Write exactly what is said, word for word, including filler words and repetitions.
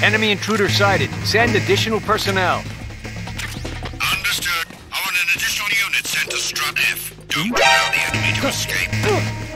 Enemy intruder sighted. Send additional personnel. Understood. I want an additional unit sent to Strut F. Don't allow the enemy to escape.